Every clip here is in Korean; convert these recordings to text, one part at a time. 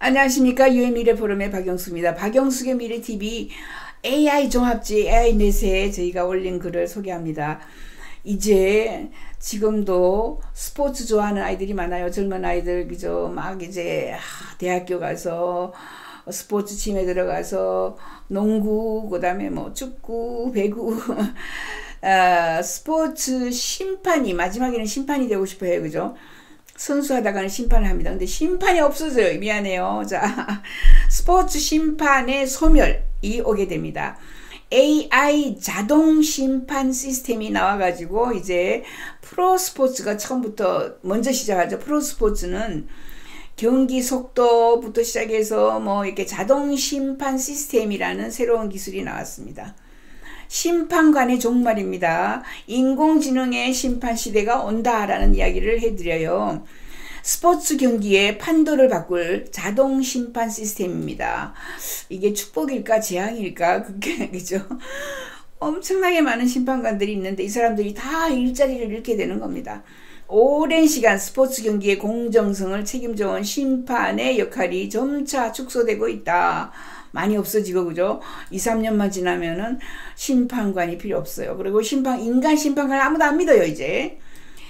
안녕하십니까. 유해미래 포럼의 박영숙입니다. 박영숙의 미래TV AI 종합지 AI넷에 저희가 올린 글을 소개합니다. 이제 지금도 스포츠 좋아하는 아이들이 많아요. 젊은 아이들 그죠. 막 이제 대학교 가서 스포츠 팀에 들어가서 농구, 그 다음에 뭐 축구, 배구 스포츠 심판이 마지막에는 심판이 되고 싶어요. 그죠? 선수하다가는 심판을 합니다. 근데 심판이 없어져요. 미안해요. 자, 스포츠 심판의 소멸이 오게 됩니다. AI 자동 심판 시스템이 나와가지고 이제 프로스포츠가 처음부터 먼저 시작하죠. 프로스포츠는 경기 속도부터 시작해서 뭐 이렇게 자동 심판 시스템이라는 새로운 기술이 나왔습니다. 심판관의 종말입니다. 인공지능의 심판 시대가 온다라는 이야기를 해드려요. 스포츠 경기의 판도를 바꿀 자동 심판 시스템입니다. 이게 축복일까 재앙일까 그죠? 엄청나게 많은 심판관들이 있는데 이 사람들이 다 일자리를 잃게 되는 겁니다. 오랜 시간 스포츠 경기의 공정성을 책임져온 심판의 역할이 점차 축소되고 있다. 많이 없어지고 그죠? 2, 3년만 지나면은 심판관이 필요 없어요. 그리고 인간 심판관 아무도 안 믿어요. 이제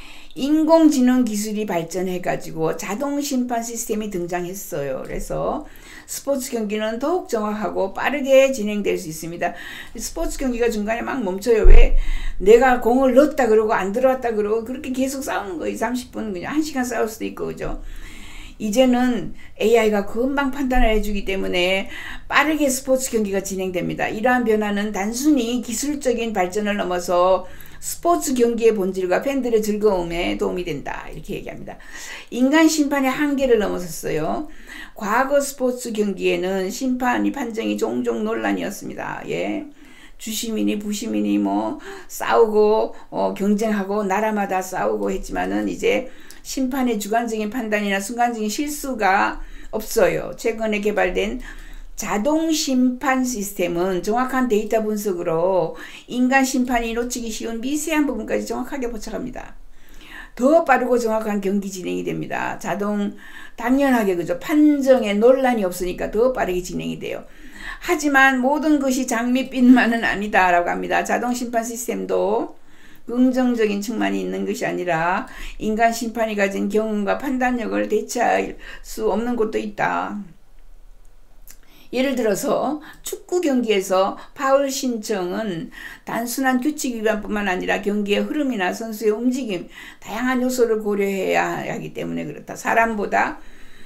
인공지능 기술이 발전해 가지고 자동 심판 시스템이 등장했어요. 그래서 스포츠 경기는 더욱 정확하고 빠르게 진행될 수 있습니다. 스포츠 경기가 중간에 막 멈춰요. 왜? 내가 공을 넣었다 그러고 안 들어왔다 그러고 그렇게 계속 싸우는 거예요. 30분 그냥 1시간 싸울 수도 있고 그죠? 이제는 AI가 금방 판단을 해주기 때문에 빠르게 스포츠 경기가 진행됩니다. 이러한 변화는 단순히 기술적인 발전을 넘어서 스포츠 경기의 본질과 팬들의 즐거움에 도움이 된다. 이렇게 얘기합니다. 인간 심판의 한계를 넘어섰어요. 과거 스포츠 경기에는 심판이 판정이 종종 논란이었습니다. 예. 주시민이 부시민이 뭐 싸우고 경쟁하고 나라마다 싸우고 했지만은 이제 심판의 주관적인 판단이나 순간적인 실수가 없어요. 최근에 개발된 자동 심판 시스템은 정확한 데이터 분석으로 인간 심판이 놓치기 쉬운 미세한 부분까지 정확하게 포착합니다. 더 빠르고 정확한 경기 진행이 됩니다. 당연하게 그죠. 판정에 논란이 없으니까 더 빠르게 진행이 돼요. 하지만 모든 것이 장밋빛만은 아니다라고 합니다. 자동 심판 시스템도 긍정적인 측면이 있는 것이 아니라 인간 심판이 가진 경험과 판단력을 대체할 수 없는 곳도 있다. 예를 들어서 축구 경기에서 파울 신청은 단순한 규칙 위반뿐만 아니라 경기의 흐름이나 선수의 움직임, 다양한 요소를 고려해야 하기 때문에 그렇다. 사람보다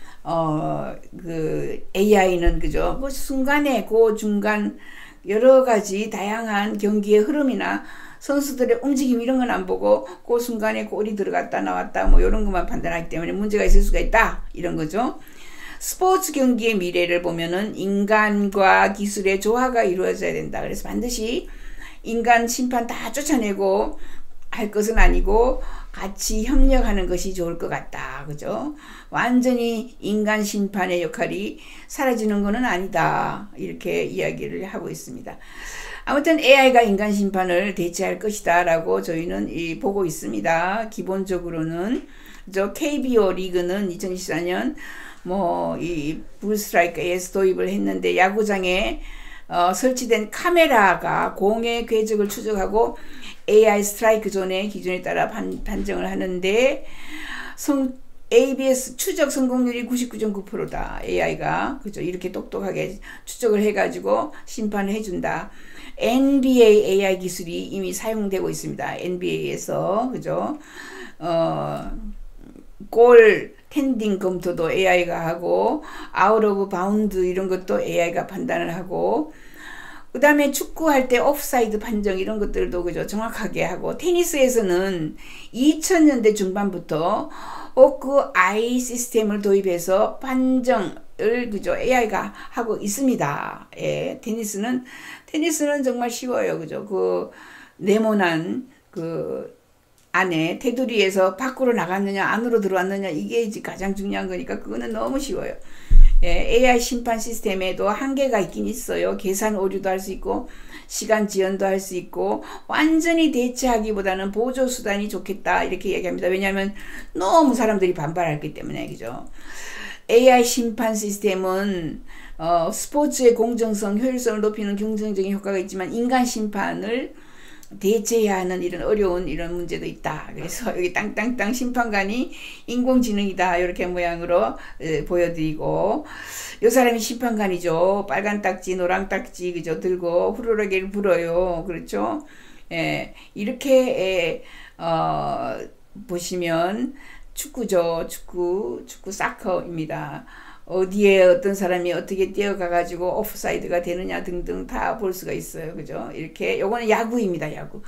AI는 그죠? 그 순간에 그 중간 여러 가지 다양한 경기의 흐름이나 선수들의 움직임 이런 건 안 보고 그 순간에 골이 들어갔다 나왔다 뭐 이런 것만 판단하기 때문에 문제가 있을 수가 있다. 이런 거죠. 스포츠 경기의 미래를 보면은 인간과 기술의 조화가 이루어져야 된다. 그래서 반드시 인간 심판 다 쫓아내고 할 것은 아니고 같이 협력하는 것이 좋을 것 같다. 그죠? 완전히 인간 심판의 역할이 사라지는 것은 아니다. 이렇게 이야기를 하고 있습니다. 아무튼 AI가 인간 심판을 대체할 것이다 라고 저희는 보고 있습니다. 기본적으로는 KBO 리그는 2024년 이 불스트라이크에서 도입을 했는데 야구장에 설치된 카메라가 공의 궤적을 추적하고 AI 스트라이크 존의 기준에 따라 판정을 하는데 ABS 추적 성공률이 99.9%다. AI가 그죠? 이렇게 똑똑하게 추적을 해가지고 심판을 해준다. NBA AI 기술이 이미 사용되고 있습니다. NBA에서 그죠? 골 텐딩 검토도 AI가 하고 아웃 오브 바운드 이런 것도 AI가 판단을 하고 그 다음에 축구할 때 오프사이드 판정 이런 것들도 그죠 정확하게 하고 테니스에서는 2000년대 중반부터 호크 아이 시스템을 도입해서 판정을 그죠 AI가 하고 있습니다. 예, 테니스는 정말 쉬워요. 그죠? 그 네모난 안에 테두리에서 밖으로 나갔느냐 안으로 들어왔느냐 이게 가장 중요한 거니까 그거는 너무 쉬워요. 예, AI 심판 시스템에도 한계가 있긴 있어요. 계산 오류도 할 수 있고 시간 지연도 할 수 있고 완전히 대체하기보다는 보조 수단이 좋겠다 이렇게 얘기합니다. 왜냐하면 너무 사람들이 반발하기 때문에 그죠. AI 심판 시스템은 스포츠의 공정성, 효율성을 높이는 긍정적인 효과가 있지만 인간 심판을 대체해야 하는 이런 어려운 이런 문제도 있다. 그래서 여기 땅땅땅 심판관이 인공지능이다. 이렇게 모양으로 보여드리고, 이 사람이 심판관이죠. 빨간 딱지, 노랑 딱지, 그죠? 들고 후루라기를 불어요. 그렇죠? 예, 이렇게, 보시면 축구죠. 축구 사커입니다. 어디에 어떤 사람이 어떻게 뛰어가가지고 오프사이드가 되느냐 등등 다 볼 수가 있어요. 그죠? 이렇게, 요거는 야구입니다. 야구.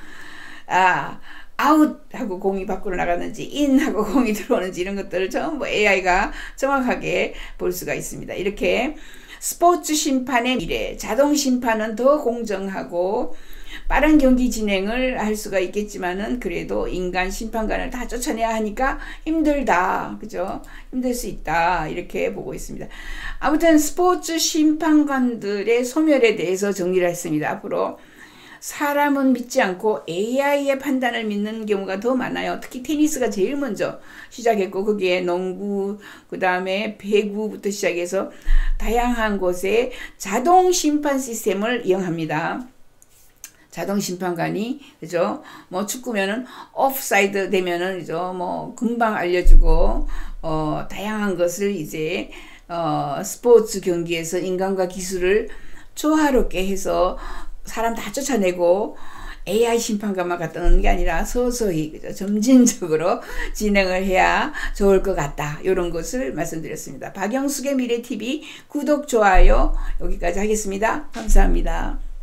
아웃 하고 공이 밖으로 나가는지, 인 하고 공이 들어오는지 이런 것들을 전부 AI가 정확하게 볼 수가 있습니다. 이렇게 스포츠 심판의 미래, 자동 심판은 더 공정하고 빠른 경기 진행을 할 수가 있겠지만은 그래도 인간 심판관을 다 쫓아내야 하니까 힘들다. 그죠? 힘들 수 있다. 이렇게 보고 있습니다. 아무튼 스포츠 심판관들의 소멸에 대해서 정리를 했습니다. 앞으로 사람은 믿지 않고 AI의 판단을 믿는 경우가 더 많아요. 특히 테니스가 제일 먼저 시작했고, 거기에 농구, 그 다음에 배구부터 시작해서 다양한 곳에 자동 심판 시스템을 이용합니다. 자동 심판관이, 그죠? 뭐 축구면은 오프사이드 되면은, 그죠? 뭐 금방 알려주고, 다양한 것을 이제, 스포츠 경기에서 인간과 기술을 조화롭게 해서 사람 다 쫓아내고, AI 심판관만 갖다 놓는 게 아니라 서서히, 그죠? 점진적으로 진행을 해야 좋을 것 같다. 이런 것을 말씀드렸습니다. 박영숙의 미래TV 구독, 좋아요 여기까지 하겠습니다. 감사합니다.